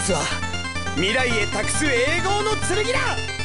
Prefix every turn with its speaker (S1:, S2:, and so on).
S1: は未来へ託す栄光の剣だ。